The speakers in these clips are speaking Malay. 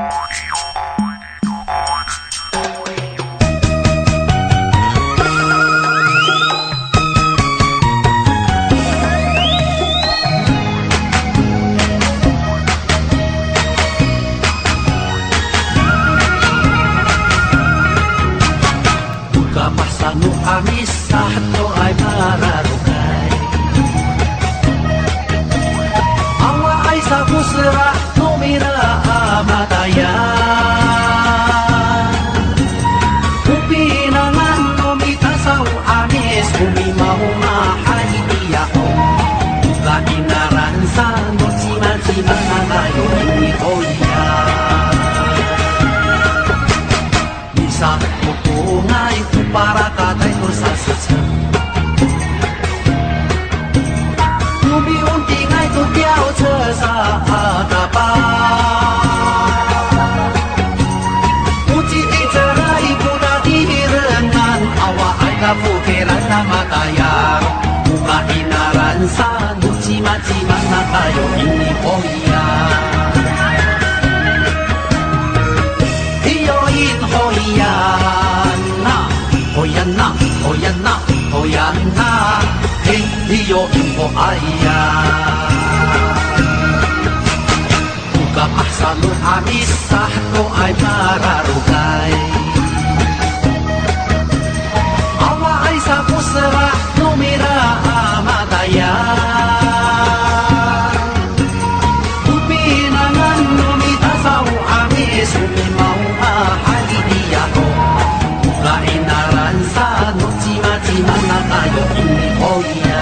Anu amisah to ay mararugay awa ay sa musra tumira amatayan upinangan numitasaw amis umimaw mahay ako kainaran sa notsi-matsima na tayo itoya bisa pupungay para katay ko sa sasya Nubi-unti ngay to tiyaw sa atapa Uci iteray ko na dihirangan awa ay kapukiran na matayar Muka inaran sa nuchi-machima na tayo ini hoya Iyoin hoya Hoyan na, hoyan na, hoyan na Hindi ko aya Buka ahsanu amisah ko ay mararugay Awa ay sa pusra numira amatayan Upinangan numitasaw amis umimaw ahalidiyaho Kainaran sa notsi-matsima na tayo ini hoya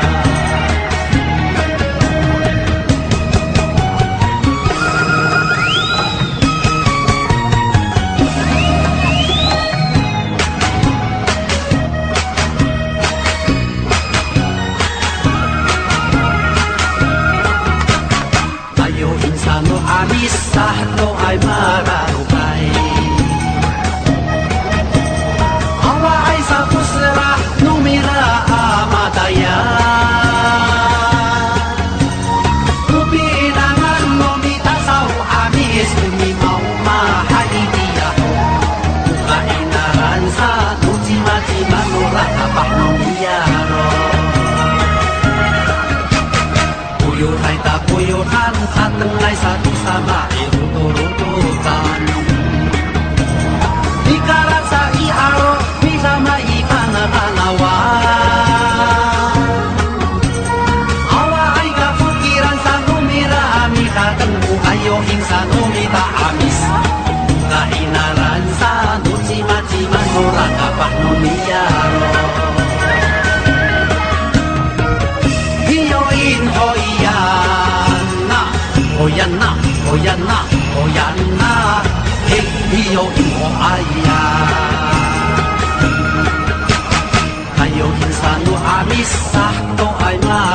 Tayo insano amisah to ay mararugay numira amatayan upinangan numitasaw amis umimaw mahalidiyaho kainaran sa nuchi-matsima nurakapah numiyaro puyuhay ta puyuhan katengay satu sama iruto-rututan ikaran sa iaro bisa maipangakalawan awa ay kapukiran sa numira amikatenmu ayo insa numita amis kainaran sa nuchi-matsima nurakapah numiyaro Iyoin hoyan na, hoyan na, hoyan na, hoyan na Iyoin ho aya Kayo insano amisah to ay ma